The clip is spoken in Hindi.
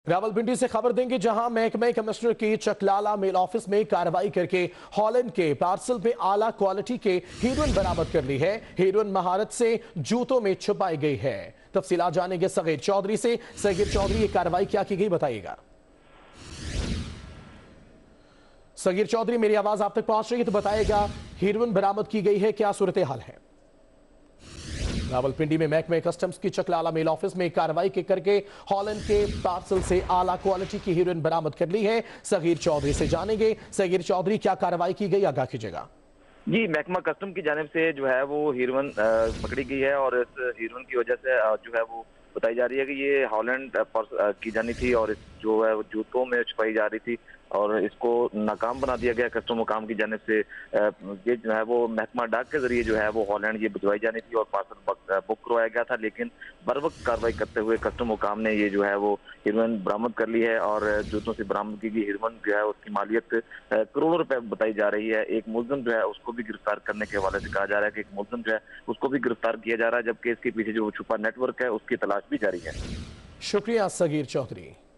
रावलपिंडी से खबर देंगे, जहां महकमे कमिश्नर की चकलाला मेल ऑफिस में कार्रवाई करके हॉलैंड के पार्सल में आला क्वालिटी के हेरोइन बरामद कर ली है। हेरोइन महारत से जूतों में छुपाई गई है। तफसीलात जानेंगे सगीर चौधरी से। सगीर चौधरी, ये कार्रवाई क्या की गई, बताइएगा। सगीर चौधरी, मेरी आवाज आप तक पहुंच रही है तो बताइएगा, हेरोइन बरामद की गई है, क्या सूरत हाल है? रावलपिंडी में महकमे कस्टम्स की चकलाला मेल ऑफिस में कार्रवाई के करके हॉलैंड के पार्सल से आला क्वालिटी की हेरोइन बरामद कर ली है। सगीर चौधरी से जानेंगे। सगीर चौधरी, क्या कार्रवाई की गई, आगाह कीजिएगा। जी, महकमा कस्टम की जानिब से जो है वो हेरोइन पकड़ी गई है और इस हेरोइन की वजह से जो है वो बताई जा रही है कि ये हॉलैंड की जानी थी और जो है वो जूतों में छुपाई जा रही थी और इसको नाकाम बना दिया गया कस्टम मुकाम की जानिब से। ये जो है वो महकमा डाक के जरिए जो है वो हॉलैंड ये भिजवाई जानी थी और पार्सल बुक करवाया गया था, लेकिन बर वक्त कार्रवाई करते हुए कस्टम मुकाम ने ये जो है वो हेरोइन बरामद कर ली है और जूतों से बरामद की गई हेरोइन जो है उसकी मालियत करोड़ों रुपए बताई जा रही है। एक मुलजिम जो है उसको भी गिरफ्तार करने के हवाले से कहा जा रहा है कि एक मुलजिम जो है उसको भी गिरफ्तार किया जा रहा है, जबकि इसके पीछे जो छुपा नेटवर्क है उसकी तलाश भी जारी है। शुक्रिया सगीर चौधरी।